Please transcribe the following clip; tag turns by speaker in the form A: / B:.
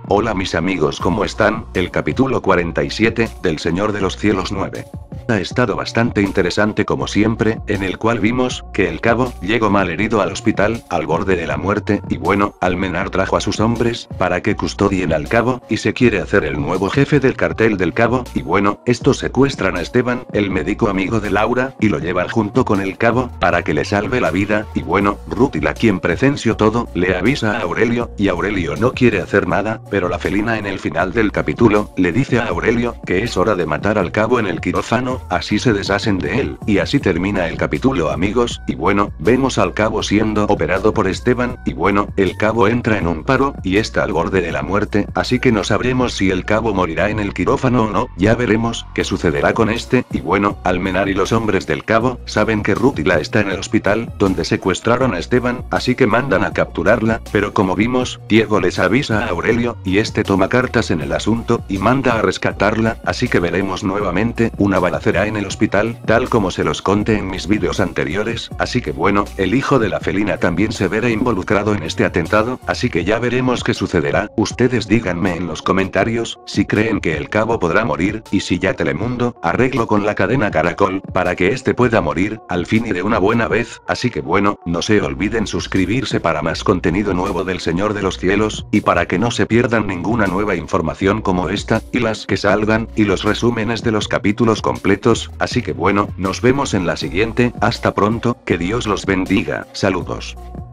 A: Hola mis amigos, ¿cómo están? El capítulo 47, del Señor de los Cielos 9. Ha estado bastante interesante como siempre, en el cual vimos, que el cabo, llegó mal herido al hospital, al borde de la muerte, y bueno, Almenar trajo a sus hombres, para que custodien al cabo, y se quiere hacer el nuevo jefe del cartel del cabo, y bueno, estos secuestran a Esteban, el médico amigo de Laura, y lo llevan junto con el cabo, para que le salve la vida, y bueno, Rútila quien presenció todo, le avisa a Aurelio, y Aurelio no quiere hacer nada, pero la felina en el final del capítulo, le dice a Aurelio, que es hora de matar al cabo en el quirófano, así se deshacen de él, y así termina el capítulo amigos, y bueno, vemos al cabo siendo operado por Esteban, y bueno, el cabo entra en un paro, y está al borde de la muerte, así que no sabremos si el cabo morirá en el quirófano o no, ya veremos, qué sucederá con este, y bueno, Almenar y los hombres del cabo, saben que Rútila está en el hospital, donde secuestraron a Esteban, así que mandan a capturarla, pero como vimos, Diego les avisa a Aurelio, y este toma cartas en el asunto, y manda a rescatarla, así que veremos nuevamente, una balacera en el hospital, tal como se los conté en mis vídeos anteriores, así que bueno, el hijo de la felina también se verá involucrado en este atentado, así que ya veremos qué sucederá. Ustedes díganme en los comentarios, si creen que el cabo podrá morir, y si ya Telemundo, arreglo con la cadena Caracol, para que este pueda morir, al fin y de una buena vez, así que bueno, no se olviden suscribirse para más contenido nuevo del Señor de los Cielos, y para que no se pierdan ninguna nueva información como esta, y las que salgan, y los resúmenes de los capítulos completos. Así que bueno, nos vemos en la siguiente, hasta pronto, que Dios los bendiga, saludos.